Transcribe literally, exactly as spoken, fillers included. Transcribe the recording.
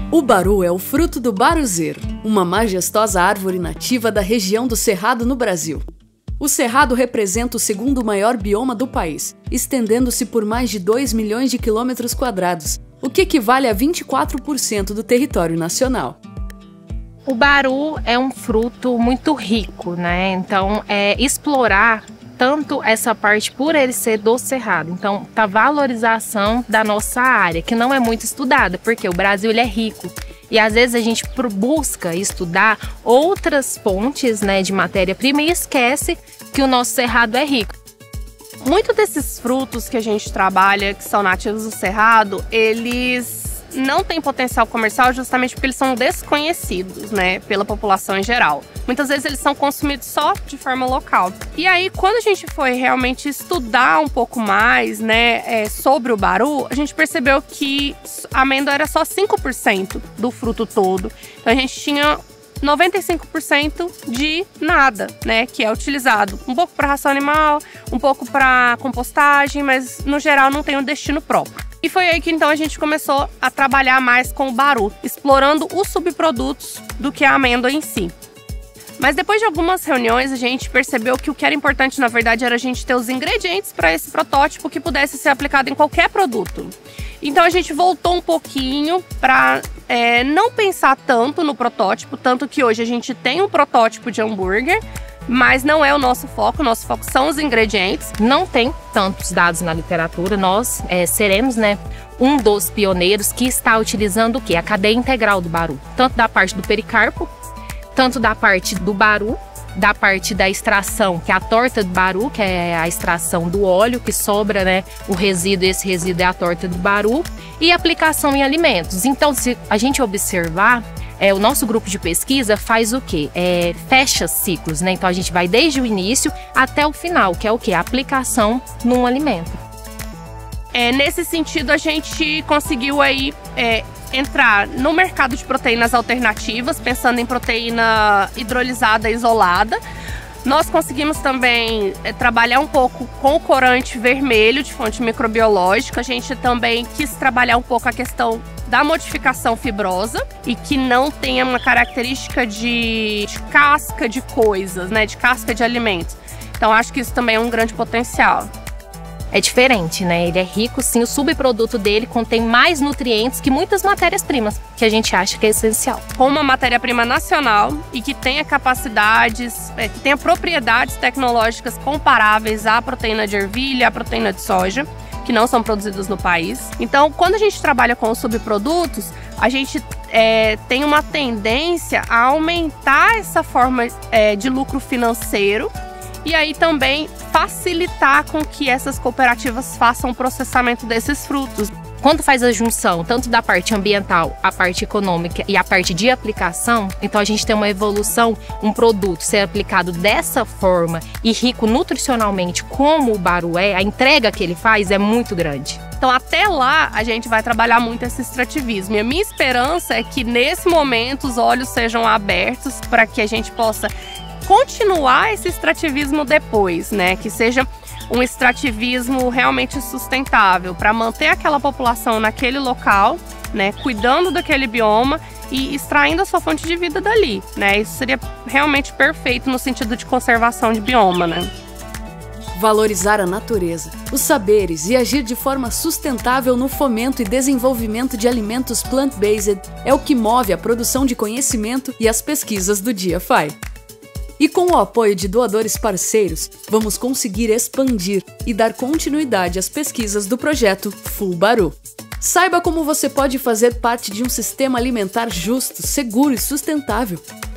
O baru é o fruto do baruzeiro, uma majestosa árvore nativa da região do Cerrado no Brasil. O Cerrado representa o segundo maior bioma do país, estendendo-se por mais de dois milhões de quilômetros quadrados, o que equivale a vinte e quatro por cento do território nacional. O baru é um fruto muito rico, né? Então, é explorar tanto essa parte por ele ser do Cerrado. Então, a valorização da nossa área, que não é muito estudada, porque o Brasil ele é rico. E às vezes a gente busca estudar outras fontes, né, de matéria-prima e esquece que o nosso Cerrado é rico. Muitos desses frutos que a gente trabalha, que são nativos do Cerrado, eles não têm potencial comercial justamente porque eles são desconhecidos, né, pela população em geral. Muitas vezes eles são consumidos só de forma local. E aí, quando a gente foi realmente estudar um pouco mais, né, é, sobre o baru, a gente percebeu que a amêndoa era só cinco por cento do fruto todo. Então a gente tinha noventa e cinco por cento de nada, né, que é utilizado um pouco para ração animal, um pouco para compostagem, mas no geral não tem um destino próprio. E foi aí que então a gente começou a trabalhar mais com o baru, explorando os subprodutos do que a amêndoa em si. Mas depois de algumas reuniões a gente percebeu que o que era importante na verdade era a gente ter os ingredientes para esse protótipo que pudesse ser aplicado em qualquer produto. Então a gente voltou um pouquinho para é, não pensar tanto no protótipo, tanto que hoje a gente tem um protótipo de hambúrguer, mas não é o nosso foco, o nosso foco são os ingredientes. Não tem tantos dados na literatura, nós é, seremos, né, um dos pioneiros que está utilizando o quê? A cadeia integral do baru, tanto da parte do pericarpo, tanto da parte do baru, da parte da extração, que é a torta do baru, que é a extração do óleo que sobra, né, o resíduo, esse resíduo é a torta do baru, e aplicação em alimentos. Então, se a gente observar, É, o nosso grupo de pesquisa faz o quê? É, fecha ciclos, né? Então a gente vai desde o início até o final, que é o quê? A aplicação num alimento. É, nesse sentido, a gente conseguiu aí é, entrar no mercado de proteínas alternativas, pensando em proteína hidrolisada isolada. Nós conseguimos também é, trabalhar um pouco com o corante vermelho de fonte microbiológica. A gente também quis trabalhar um pouco a questão da modificação fibrosa e que não tenha uma característica de, de casca de coisas, né, de casca de alimentos. Então acho que isso também é um grande potencial. É diferente, né? Ele é rico, sim. O subproduto dele contém mais nutrientes que muitas matérias-primas, que a gente acha que é essencial. Com uma matéria-prima nacional e que tenha capacidades, é, que tenha propriedades tecnológicas comparáveis à proteína de ervilha, à proteína de soja, que não são produzidos no país. Então, quando a gente trabalha com os subprodutos, a gente é, tem uma tendência a aumentar essa forma é, de lucro financeiro e aí também facilitar com que essas cooperativas façam o processamento desses frutos. Quando faz a junção, tanto da parte ambiental, a parte econômica e a parte de aplicação, então a gente tem uma evolução, um produto ser aplicado dessa forma e rico nutricionalmente como o baru é, a entrega que ele faz é muito grande. Então até lá a gente vai trabalhar muito esse extrativismo. E a minha esperança é que nesse momento os olhos sejam abertos para que a gente possa continuar esse extrativismo depois, né? Que seja um extrativismo realmente sustentável para manter aquela população naquele local, né, cuidando daquele bioma e extraindo a sua fonte de vida dali, né? Isso seria realmente perfeito no sentido de conservação de bioma, né? Valorizar a natureza, os saberes e agir de forma sustentável no fomento e desenvolvimento de alimentos plant-based é o que move a produção de conhecimento e as pesquisas do DIAFI. E com o apoio de doadores parceiros, vamos conseguir expandir e dar continuidade às pesquisas do projeto Full Baru. Saiba como você pode fazer parte de um sistema alimentar justo, seguro e sustentável.